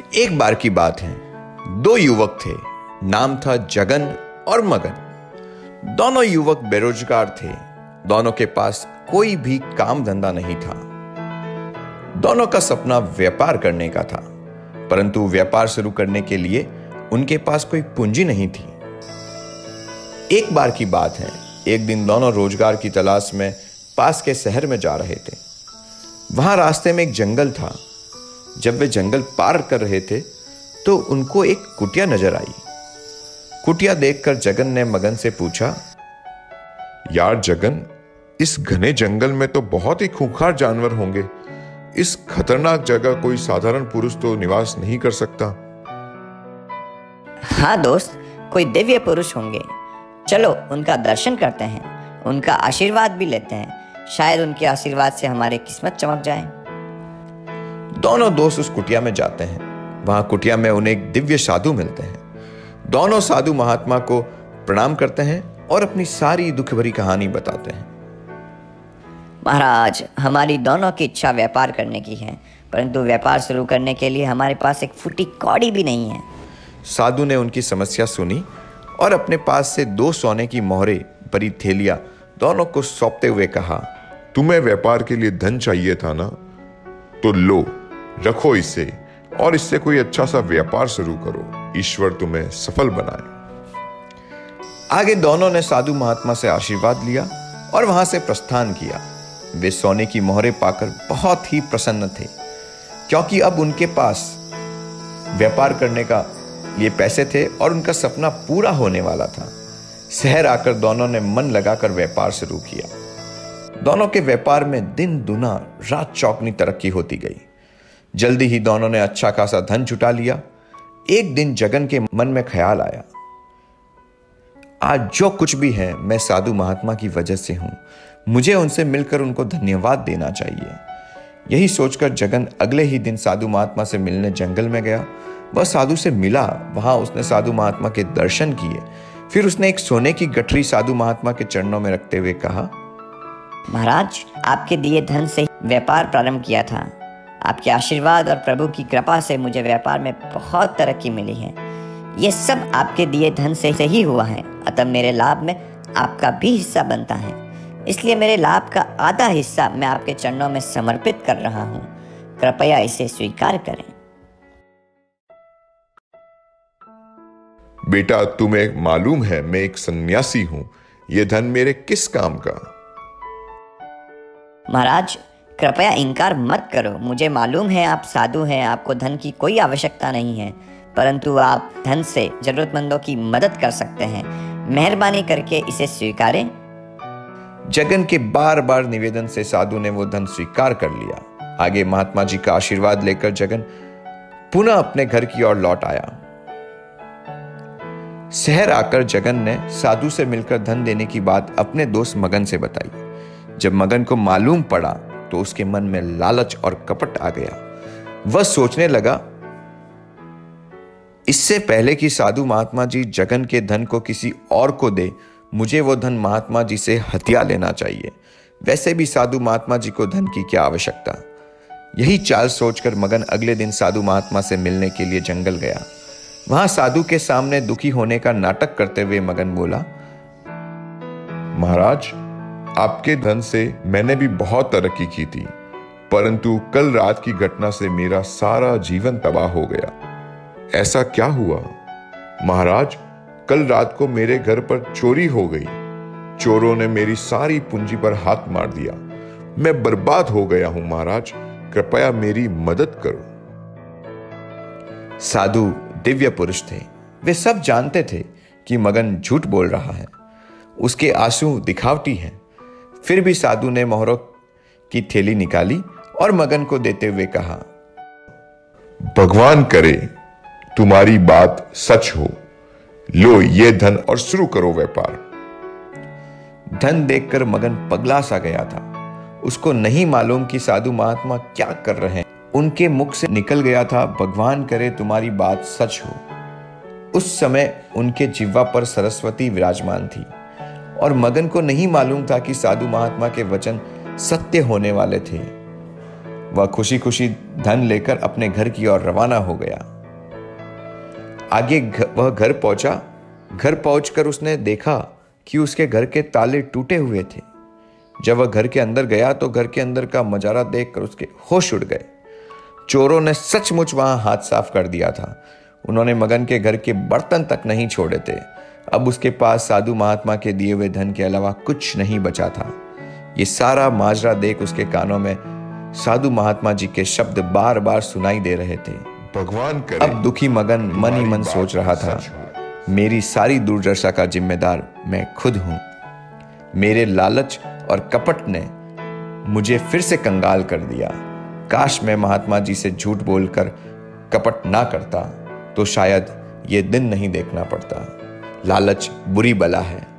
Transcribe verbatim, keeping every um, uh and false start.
एक बार की बात है, दो युवक थे। नाम था जगन और मगन। दोनों युवक बेरोजगार थे। दोनों के पास कोई भी काम धंधा नहीं था। दोनों का सपना व्यापार करने का था, परंतु व्यापार शुरू करने के लिए उनके पास कोई पूंजी नहीं थी। एक बार की बात है, एक दिन दोनों रोजगार की तलाश में पास के शहर में जा रहे थे। वहां रास्ते में एक जंगल था। जब वे जंगल पार कर रहे थे तो उनको एक कुटिया नजर आई। कुटिया देखकर जगन ने मगन से पूछा, यार जगन, इस घने जंगल में तो बहुत ही खूंखार जानवर होंगे। इस खतरनाक जगह कोई साधारण पुरुष तो निवास नहीं कर सकता। हाँ दोस्त, कोई दिव्य पुरुष होंगे। चलो उनका दर्शन करते हैं, उनका आशीर्वाद भी लेते हैं। शायद उनके आशीर्वाद से हमारी किस्मत चमक जाए। दोनों दोस्त उस कुटिया में जाते हैं। वहां कुटिया में उन्हें एक दिव्य साधु मिलते हैं। दोनों साधु महात्मा को प्रणाम करते हैं और अपनी सारी दुख भरी कहानी बताते हैं। महाराज, हमारी दोनों की इच्छा व्यापार करने की है, परंतु व्यापार शुरू करने के लिए हमारे पास एक फूटी कौड़ी भी नहीं है। साधु ने उनकी समस्या सुनी और अपने पास से दो सोने की मोहरे भरी थैलियां दोनों को सौंपते हुए कहा, तुम्हें व्यापार के लिए धन चाहिए था ना, तो लो, रखो इसे और इससे कोई अच्छा सा व्यापार शुरू करो। ईश्वर तुम्हें सफल बनाए। आगे दोनों ने साधु महात्मा से आशीर्वाद लिया और वहां से प्रस्थान किया। वे सोने की मोहरें पाकर बहुत ही प्रसन्न थे, क्योंकि अब उनके पास व्यापार करने का ये पैसे थे और उनका सपना पूरा होने वाला था। शहर आकर दोनों ने मन लगाकर व्यापार शुरू किया। दोनों के व्यापार में दिन दुना रात चौगनी तरक्की होती गई। जल्दी ही दोनों ने अच्छा खासा धन जुटा लिया। एक दिन जगन के मन में ख्याल आया, आज जो कुछ भी है मैं साधु महात्मा की वजह से हूं। मुझे उनसे मिलकर उनको धन्यवाद देना चाहिए। यही सोचकर जगन अगले ही दिन साधु महात्मा से मिलने जंगल में गया। वह साधु से मिला। वहां उसने साधु महात्मा के दर्शन किए। फिर उसने एक सोने की गठरी साधु महात्मा के चरणों में रखते हुए कहा, महाराज, आपके दिए धन से व्यापार प्रारंभ किया था। आपके आशीर्वाद और प्रभु की कृपा से मुझे व्यापार में बहुत तरक्की मिली है। ये सब आपके दिए धन से ही हुआ है, अतः मेरे लाभ में आपका भी हिस्सा बनता है। इसलिए मेरे लाभ का आधा हिस्सा मैं आपके चरणों में समर्पित कर रहा हूँ। कृपया इसे स्वीकार करें। बेटा, तुम्हें मालूम है मैं एक सन्यासी हूं। यह धन मेरे किस काम का? महाराज, कृपया इनकार मत करो। मुझे मालूम है आप साधु हैं, आपको धन की कोई आवश्यकता नहीं है, परंतु आप धन से जरूरतमंदों की मदद कर सकते हैं। मेहरबानी करके इसे स्वीकारें। जगन के बार बार निवेदन से साधु ने वो धन स्वीकार कर लिया। आगे महात्मा जी का आशीर्वाद लेकर जगन पुनः अपने घर की ओर लौट आया। शहर आकर जगन ने साधु से मिलकर धन देने की बात अपने दोस्त मगन से बताई। जब मगन को मालूम पड़ा तो उसके मन में लालच और कपट आ गया। वह सोचने लगा, इससे पहले कि साधु महात्मा जी जगन के धन को किसी और को दे, मुझे वो धन महात्मा जी से हथिया लेना चाहिए। वैसे भी साधु महात्मा जी को धन की क्या आवश्यकता। यही चाल सोचकर मगन अगले दिन साधु महात्मा से मिलने के लिए जंगल गया। वहां साधु के सामने दुखी होने का नाटक करते हुए मगन बोला, महाराज, आपके धन से मैंने भी बहुत तरक्की की थी, परंतु कल रात की घटना से मेरा सारा जीवन तबाह हो गया। ऐसा क्या हुआ? महाराज, कल रात को मेरे घर पर चोरी हो गई। चोरों ने मेरी सारी पूंजी पर हाथ मार दिया। मैं बर्बाद हो गया हूं महाराज, कृपया मेरी मदद करो। साधु दिव्य पुरुष थे। वे सब जानते थे कि मगन झूठ बोल रहा है, उसके आंसू दिखावटी हैं। फिर भी साधु ने मोहरों की थैली निकाली और मगन को देते हुए कहा, भगवान करे तुम्हारी बात सच हो। लो ये धन और शुरू करो व्यापार। धन देखकर मगन पगला सा गया था। उसको नहीं मालूम कि साधु महात्मा क्या कर रहे हैं। उनके मुख से निकल गया था, भगवान करे तुम्हारी बात सच हो। उस समय उनके जिह्वा पर सरस्वती विराजमान थी और मगन को नहीं मालूम था कि साधु महात्मा के वचन सत्य होने वाले थे। वह खुशी खुशी धन लेकर अपने घर की ओर रवाना हो गया। आगे घ, वह घर पहुंचा। घर पहुंचकर उसने देखा कि उसके घर के ताले टूटे हुए थे। जब वह घर के अंदर गया तो घर के अंदर का मजारा देखकर उसके होश उड़ गए। चोरों ने सचमुच वहां हाथ साफ कर दिया था। उन्होंने मगन के घर के बर्तन तक नहीं छोड़े थे। अब उसके पास साधु महात्मा के दिए हुए धन के अलावा कुछ नहीं बचा था। ये सारा माजरा देख उसके कानों में साधु महात्मा जी के शब्द बार बार सुनाई दे रहे थे। भगवान करे अब दुखी मगन मन ही मन सोच रहा था, मेरी सारी दुर्दशा का जिम्मेदार मैं खुद हूं। मेरे लालच और कपट ने मुझे फिर से कंगाल कर दिया। काश मैं महात्मा जी से झूठ बोलकर कपट ना करता तो शायद ये दिन नहीं देखना पड़ता। लालच बुरी बला है।